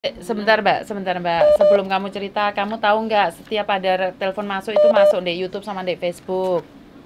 Sebentar Mbak. Sebelum kamu cerita, kamu tahu nggak setiap ada telepon masuk itu masuk di YouTube sama di Facebook.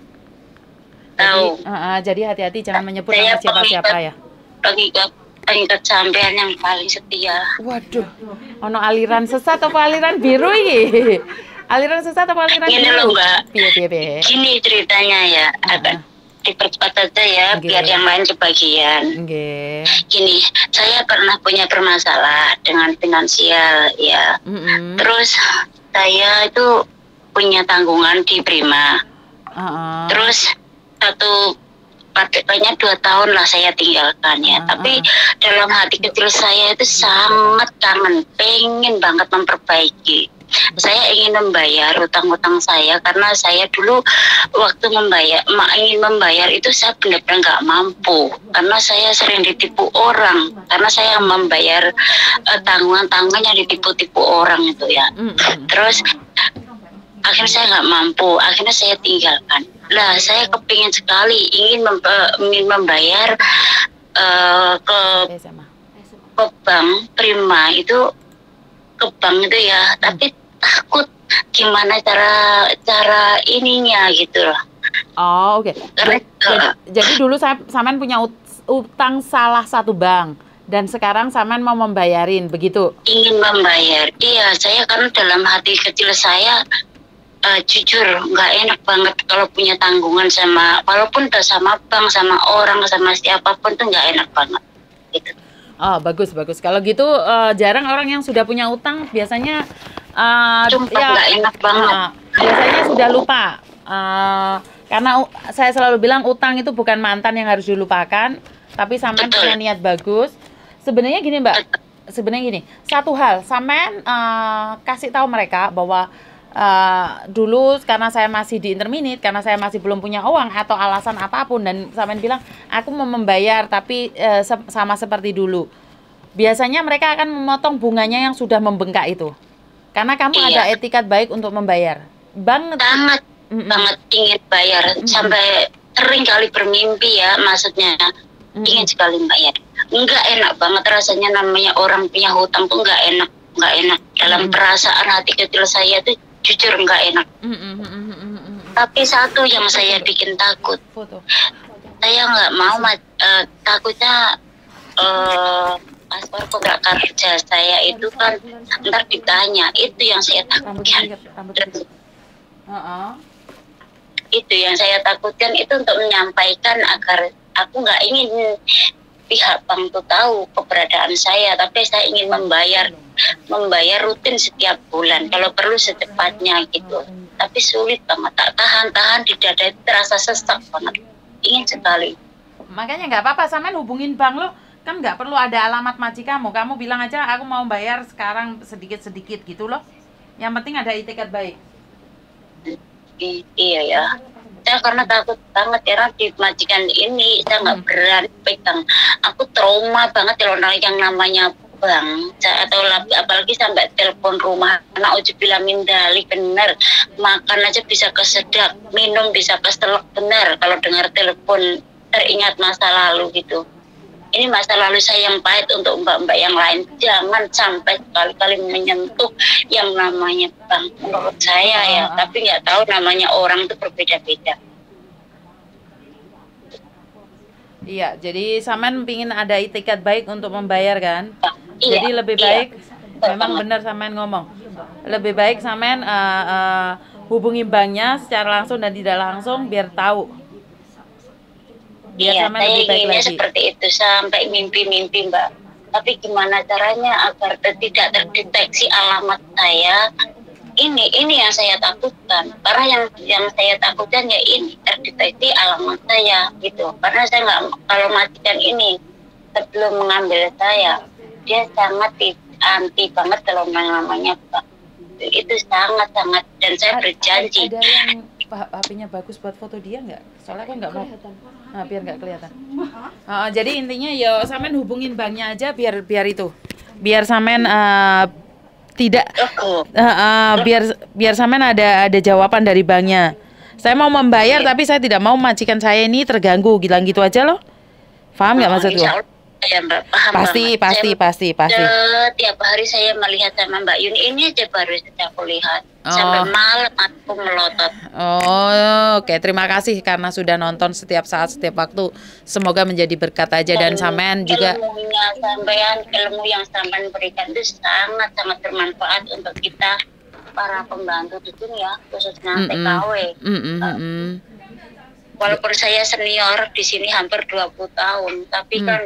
Tahu. Jadi hati-hati jangan menyebut Saya nama siapa-siapa pengikat ya. pengikat pengikat sampean yang paling setia. Waduh, ono aliran sesat apa aliran biru ini? Aliran sesat apa aliran Ini biru? loh Mbak, Piye. gini ceritanya ya, agak dipercepat saja ya, Nggih. biar yang lain kebagian. Nggih. Gini, saya pernah punya permasalahan dengan finansial ya. Terus saya itu punya tanggungan di Prima. Terus satu kayaknya 2 tahun lah saya tinggalkan ya. Tapi dalam hati kecil saya itu sangat kangen, pengen banget memperbaiki. Saya ingin membayar hutang-hutang saya karena saya dulu waktu ingin membayar itu saya benar-benar nggak mampu karena saya sering ditipu orang karena saya membayar tanggungan-tanggungan yang ditipu-tipu orang itu ya. Terus akhirnya saya nggak mampu, akhirnya saya tinggalkan. Lah saya kepingin sekali ingin membayar ke bank Prima itu, ke bank itu ya, tapi takut gimana cara ininya gitu loh. Oh oke. Jadi dulu Saman punya utang salah satu bank dan sekarang Saman mau membayarin begitu? Ingin membayar, iya. Saya kan dalam hati kecil saya jujur nggak enak banget kalau punya tanggungan walaupun udah sama bank, sama orang, sama siapapun tuh nggak enak banget gitu. Oh bagus. Kalau gitu jarang orang yang sudah punya utang biasanya nggak enak banget. Biasanya sudah lupa karena saya selalu bilang utang itu bukan mantan yang harus dilupakan, tapi Saman punya niat bagus. Sebenarnya gini Mbak, satu hal Saman kasih tahu mereka bahwa dulu karena saya masih di intermediate, karena saya masih belum punya uang atau alasan apapun, dan Saman bilang aku mau membayar tapi sama seperti dulu. Biasanya mereka akan memotong bunganya yang sudah membengkak itu. Karena kamu ada etikat baik untuk membayar. Sangat ingin bayar, sampai sering kali bermimpi ya, maksudnya ingin sekali bayar. Enggak enak banget rasanya, namanya orang punya hutang tuh enggak enak. Dalam perasaan hati kecil saya tuh jujur enggak enak. Tapi satu yang saya bikin takut, saya nggak mau takutnya paspor kontrak kerja saya itu kan ntar ditanya, itu yang saya takutkan. Itu yang saya takutkan, itu untuk menyampaikan agar aku nggak ingin pihak bank itu tahu keberadaan saya, tapi saya ingin membayar rutin setiap bulan, kalau perlu secepatnya gitu. Tapi sulit banget, tak tahan di dada itu terasa sesak banget, ingin sekali. Makanya nggak apa-apa, Saman hubungin bank lo, kan nggak perlu ada alamat kamu bilang aja aku mau bayar sekarang sedikit-sedikit gitu loh. Yang penting ada itikat baik. Iya ya, saya karena takut banget ya di majikan ini, saya nggak berani pegang. Aku trauma banget kalau yang namanya bank, atau apalagi sampai telepon rumah. Nauzubillah min dzalik, bener. Makan aja bisa kesedak, minum bisa keselak, bener. Kalau dengar telepon teringat masa lalu gitu. Ini masa lalu saya yang pahit untuk mbak-mbak yang lain. Jangan sampai sekali-kali menyentuh yang namanya bank, menurut saya ya. Tapi nggak tahu, namanya orang itu berbeda-beda. Iya, jadi Saman pingin ada itikat baik untuk membayar kan? Iya, jadi lebih baik, memang benar Saman ngomong. Lebih baik Saman hubungi banknya secara langsung dan tidak langsung biar tahu. Iya, saya inginnya seperti itu, sampai mimpi-mimpi Mbak. Tapi gimana caranya agar tidak terdeteksi alamat saya? Ini yang saya takutkan. Karena yang saya takutkan ya ini, terdeteksi alamat saya gitu. Karena saya nggak, kalau matikan ini sebelum mengambil saya, dia sangat anti banget kalau namanya Pak. Itu sangat, dan saya berjanji. Ada yang HP-nya bagus buat foto dia nggak? Soalnya aku nggak mau. Biar nggak kelihatan. Jadi intinya ya Samen hubungin banknya aja biar itu. Biar Samen tidak biar Samen ada jawaban dari banknya. Saya mau membayar tapi saya tidak mau majikan saya ini terganggu, bilang gitu aja loh. Paham nggak maksudku? ya Mbak, paham Pasti, banget. pasti. Tiap hari saya melihat sama Mbak Yuni, ini aja baru saja aku lihat. Sampai malam aku melotot. Oh, oke. Terima kasih karena sudah nonton setiap saat, setiap waktu. Semoga menjadi berkat aja dan sampean juga. Ilmu yang sampean berikan itu sangat-sangat bermanfaat untuk kita para pembantu di sini ya, khususnya TKW. Walaupun saya senior di sini hampir 20 tahun, tapi kan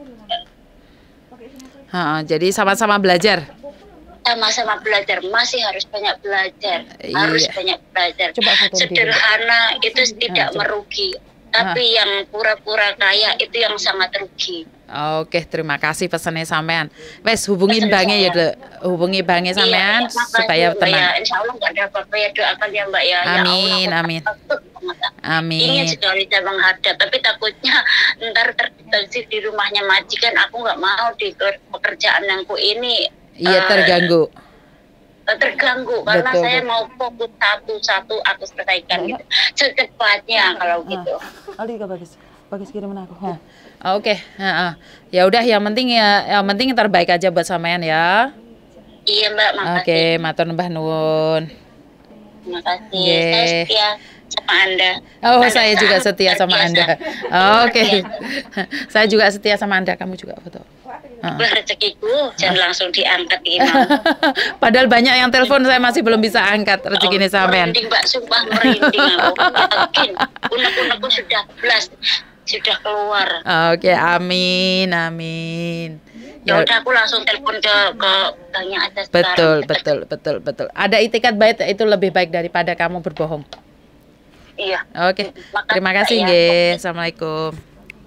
jadi sama-sama belajar. Sama-sama belajar, masih harus banyak belajar. Harus banyak belajar. Sederhana itu tidak merugi, tapi yang pura-pura kaya itu yang sangat rugi. Oke, terima kasih pesannya sampean. Wes hubungin bangnya ya, Le. Hubungi bangnya sampean supaya tenang. Ya, insya Allah nggak ada apa-apa ya, doakan ya Mbak ya. Amin, amin. Amin. Ingin sekali saya menghadap, tapi takutnya ntar terdeteksi di rumahnya majikan. Aku nggak mau di pekerjaan yang ini. Iya, terganggu karena saya mau fokus satu-satu aku selesaikan gitu. Secepatnya kalau gitu. Ali bagus kirimin aku. Oke, ya udah yang penting yang terbaik aja buat sampean ya. Iya Mbak, makasih. Oke, matur nuwun nuwun. Terima kasih. Saya setia sama Anda. Oh, saya juga setia sama Anda. Oke. Saya juga setia sama Anda, kamu juga foto. Rezekiku jangan langsung diangkat ini. Padahal banyak yang telepon, saya masih belum bisa angkat rezeki ini sampean. Merinding Mbak, sumpah merinding aku. Yakin, unek-unekku sudah keluar. Oke, amin. Ya udah aku langsung telepon ke banknya aja sekarang. Betul. Ada itikat baik itu lebih baik daripada kamu berbohong. Iya. Oke. Terima kasih, nggih. Assalamualaikum.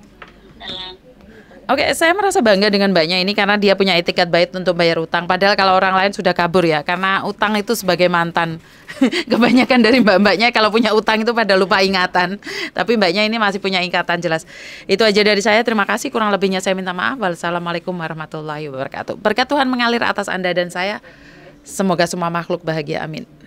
Oke, saya merasa bangga dengan mbaknya ini karena dia punya itikat baik untuk bayar utang. Padahal kalau orang lain sudah kabur ya, karena utang itu sebagai mantan. Kebanyakan dari mbak-mbaknya kalau punya utang itu pada lupa ingatan. Tapi mbaknya ini masih punya ingatan jelas. Itu aja dari saya. Terima kasih. Kurang lebihnya saya minta maaf. Wassalamualaikum warahmatullahi wabarakatuh. Berkat Tuhan mengalir atas Anda dan saya. Semoga semua makhluk bahagia. Amin.